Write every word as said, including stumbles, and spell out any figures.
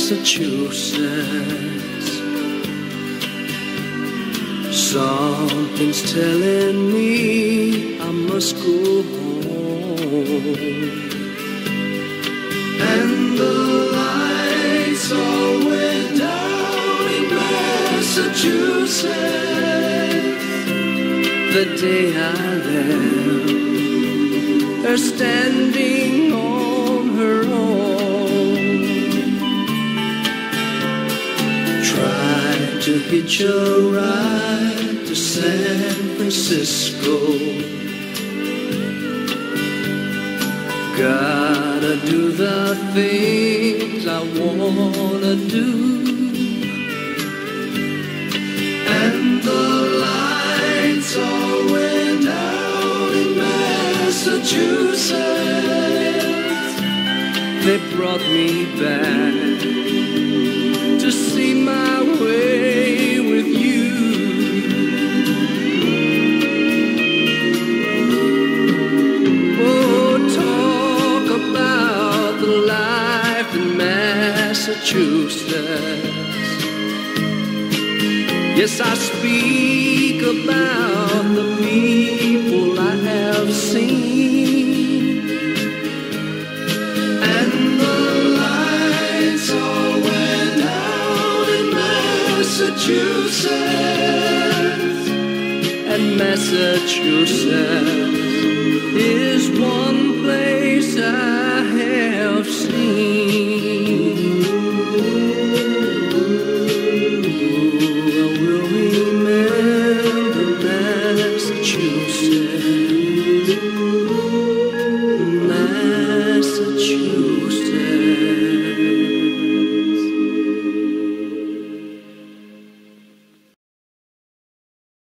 Massachusetts. Something's telling me I must go home. And the lights all went down in Massachusetts the day I left her standing on her own. Tried to hitch a ride to San Francisco. Gotta do the things I wanna do. And the lights all went out in Massachusetts. They brought me back to see my way with you. Oh, talk about the life in Massachusetts. Yes, I speak about the people I have seen. And the lights all went out in Massachusetts. And Massachusetts is one place I have seen.